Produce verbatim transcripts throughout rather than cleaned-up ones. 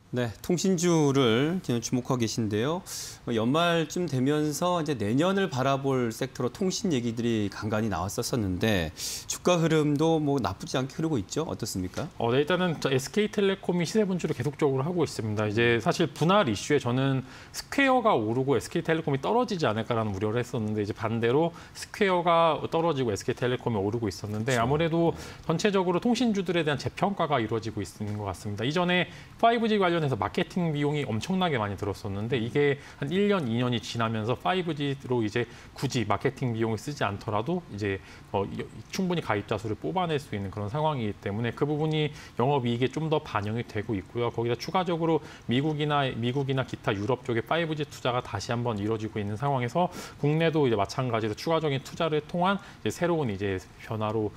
네, 통신주를 지금 주목하고 계신데요. 연말쯤 되면서 이제 내년을 바라볼 섹터로 통신 얘기들이 간간히 나왔었었는데 주가 흐름도 뭐 나쁘지 않게 흐르고 있죠. 어떻습니까? 어, 네, 일단은 에스케이텔레콤이 시세 분출을 계속적으로 하고 있습니다. 이제 사실 분할 이슈에 저는 스퀘어가 오르고 에스케이텔레콤이 떨어지지 않을까라는 우려를 했었는데 이제 반대로 스퀘어가 떨어지고 에스케이텔레콤이 오르고 있었는데 아무래도 전체적으로 통신주들에 대한 재평가가 이루어지고 있는 것 같습니다. 이전에 파이브지 관련 해서 마케팅 비용이 엄청나게 많이 들었었는데 이게 한 일 년, 이 년이 지나면서 파이브지로 이제 굳이 마케팅 비용을 쓰지 않더라도 이제 어, 충분히 가입자 수를 뽑아낼 수 있는 그런 상황이기 때문에 그 부분이 영업이익에 좀 더 반영이 되고 있고요. 거기다 추가적으로 미국이나 미국이나 기타 유럽 쪽에 파이브지 투자가 다시 한번 이루어지고 있는 상황에서 국내도 이제 마찬가지로 추가적인 투자를 통한 이제 새로운 이제 변화로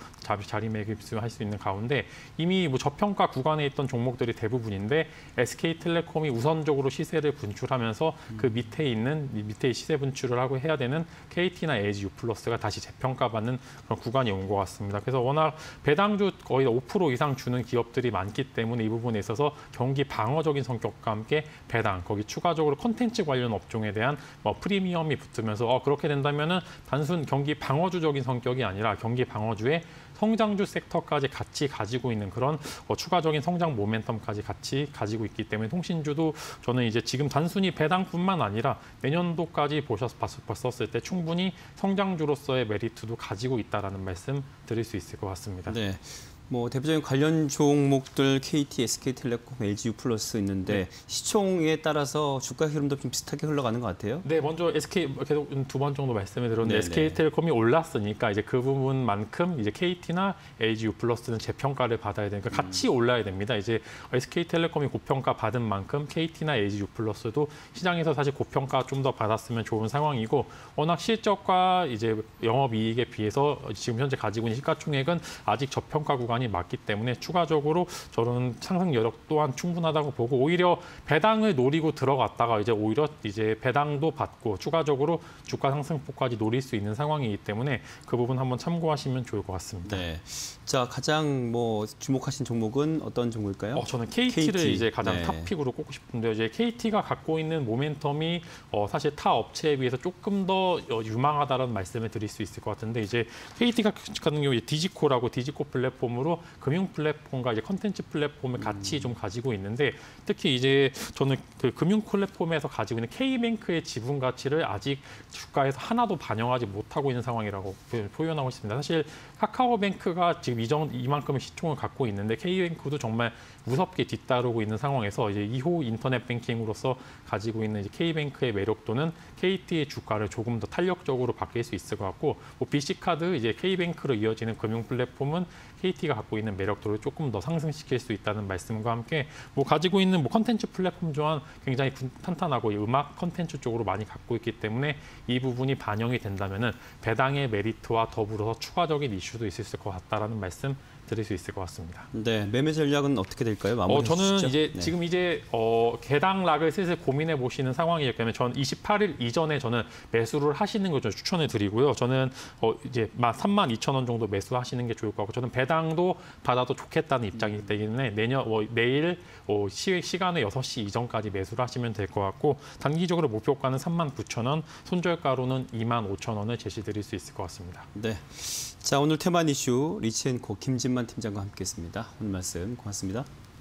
자리매김할 수 있는 가운데 이미 뭐 저평가 구간에 있던 종목들이 대부분인데 에스케이텔레콤이 우선적으로 시세를 분출하면서 그 밑에 있는 밑에 시세 분출을 하고 해야 되는 케이티나 에이지유플러스가 다시 재평가받는 그런 구간이 온 것 같습니다. 그래서 워낙 배당주 거의 오 퍼센트 이상 주는 기업들이 많기 때문에 이 부분에 있어서 경기 방어적인 성격과 함께 배당, 거기 추가적으로 콘텐츠 관련 업종에 대한 뭐 프리미엄이 붙으면서 어, 그렇게 된다면은 단순 경기 방어주적인 성격이 아니라 경기 방어주의 성장주 섹터까지 같이 가지고 있는 그런 어, 추가적인 성장 모멘텀까지 같이 가지고 있기 때문에 통신주도 저는 이제 지금 단순히 배당뿐만 아니라 내년도까지 보셔서 봤었을 때 충분히 성장주로서의 메리트도 가지고 있다라는 말씀 드릴 수 있을 것 같습니다. 네. 뭐 대표적인 관련 종목들 케이티, 에스케이텔레콤, 엘지유플러스 있는데 네. 시총에 따라서 주가 흐름도 좀 비슷하게 흘러가는 것 같아요. 네, 먼저 에스케이 계속 두 번 정도 말씀을 드렸는데 네네. 에스케이텔레콤이 올랐으니까 이제 그 부분만큼 이제 케이티나 에이지유플러스는 재평가를 받아야 되니까 같이 음. 올라야 됩니다. 이제 에스케이텔레콤이 고평가 받은 만큼 케이티나 에이지유플러스도 시장에서 사실 고평가 좀 더 받았으면 좋은 상황이고 워낙 실적과 이제 영업이익에 비해서 지금 현재 가지고 있는 시가총액은 아직 저평가 구간이 맞기 때문에 추가적으로 저는 상승 여력 또한 충분하다고 보고 오히려 배당을 노리고 들어갔다가 이제 오히려 이제 배당도 받고 추가적으로 주가 상승폭까지 노릴 수 있는 상황이기 때문에 그 부분 한번 참고하시면 좋을 것 같습니다. 네. 자, 가장 뭐 주목하신 종목은 어떤 종목일까요? 어, 저는 케이티를 케이티. 이제 가장 네. 탑픽으로 꼽고 싶은데요. 이제 케이티가 갖고 있는 모멘텀이 어, 사실 타 업체에 비해서 조금 더 유망하다는 말씀을 드릴 수 있을 것 같은데 이제 케이티 같은 경우 디지코라고 디지코 플랫폼으로 금융 플랫폼과 이제 컨텐츠 플랫폼을 같이 좀 가지고 있는데 특히 이제 저는 그 금융 플랫폼에서 가지고 있는 K뱅크의 지분 가치를 아직 주가에서 하나도 반영하지 못하고 있는 상황이라고 표현하고 있습니다. 사실 카카오뱅크가 지금 이정 이만큼의 시총을 갖고 있는데 K뱅크도 정말 무섭게 뒤따르고 있는 상황에서 이제 이 호 인터넷 뱅킹으로서 가지고 있는 이제 K뱅크의 매력도는 케이티의 주가를 조금 더 탄력적으로 바뀔 수 있을 것 같고 뭐 비씨카드 이제 K뱅크로 이어지는 금융 플랫폼은 케이티가 갖고 있는 매력도를 조금 더 상승시킬 수 있다는 말씀과 함께 뭐 가지고 있는 뭐 컨텐츠 플랫폼 또한 굉장히 탄탄하고 음악 컨텐츠 쪽으로 많이 갖고 있기 때문에 이 부분이 반영이 된다면은 배당의 메리트와 더불어서 추가적인 이슈도 있을 것 같다라는 말씀 드릴 수 있을 것 같습니다. 네, 매매 전략은 어떻게 될까요? 마무리해 어, 저는 주시죠. 이제 네. 지금 이제 어, 개당락을 슬슬 고민해 보시는 상황이기 때문에 저는 이십팔 일 이전에 저는 매수를 하시는 걸 추천을 드리고요. 저는 어, 이제 삼만 이천 원 정도 매수하시는 게 좋을 것 같고 저는 배당도 받아도 좋겠다는 입장이기 때문에 내년 어, 내일 어, 시, 시간에 여섯 시 이전까지 매수를 하시면 될 것 같고 단기적으로 목표가는 삼만 구천 원, 손절가로는 이만 오천 원을 제시드릴 수 있을 것 같습니다. 네. 자, 오늘 테마 이슈 리치앤코 김진만 팀장과 함께했습니다. 오늘 말씀 고맙습니다.